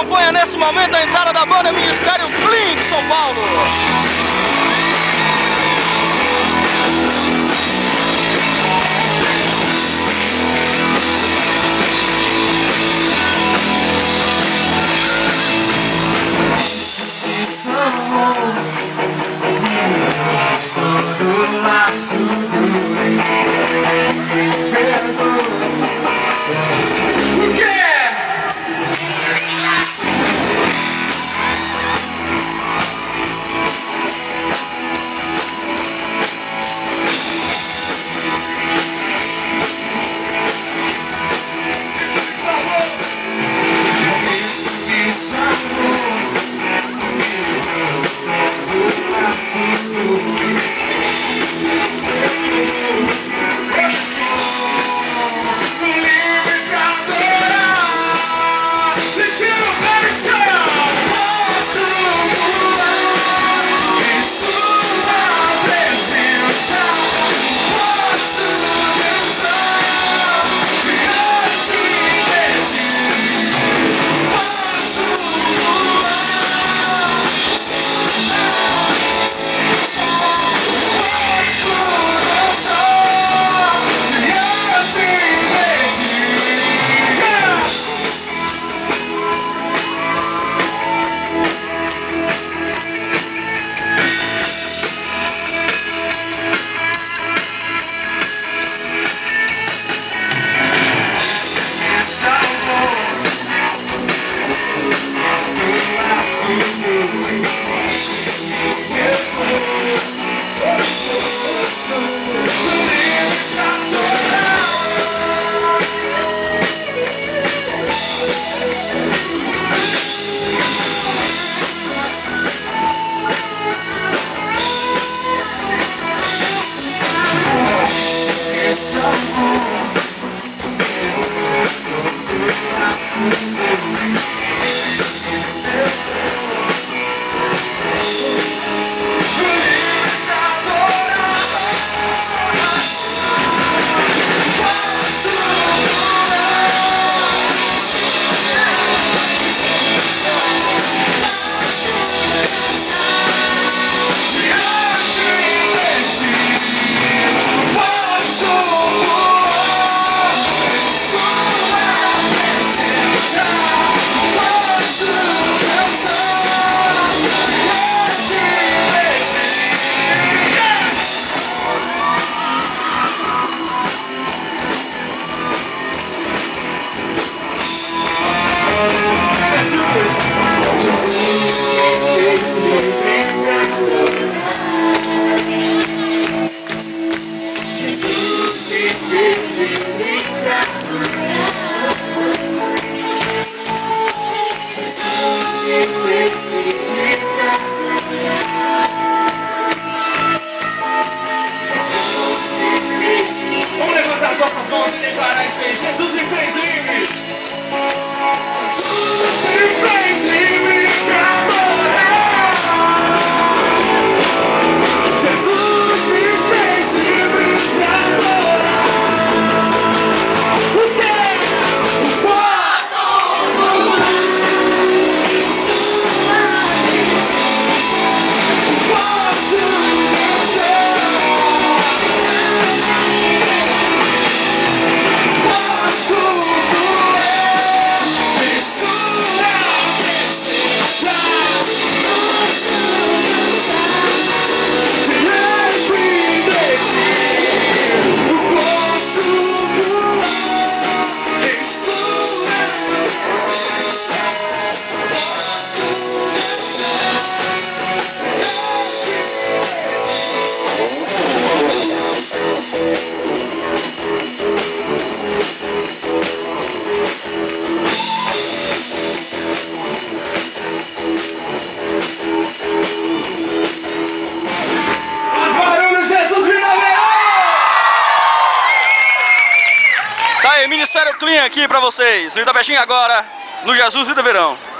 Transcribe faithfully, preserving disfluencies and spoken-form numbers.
acompanha nesse momento a entrada da banda Ministério Clean de São Paulo. Vamos levantar as nossas mãos e declarar isso aí. Jesus me fez livre. Jesus me fez livre pra adorar. Jesus me fez livre pra adorar. O que? O povo. Posso vencer. Posso voar em sua presença. Diante de ti, posso voar em sua presença. Tá aí, Ministério Clean aqui pra vocês. No Itapexim agora, no Jesus Vida Verão.